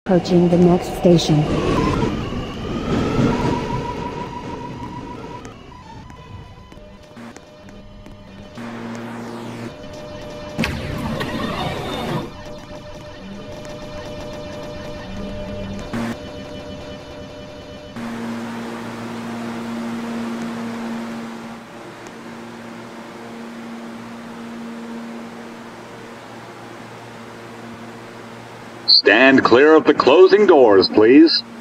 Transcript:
Approaching the next station. Stand clear of the closing doors, please.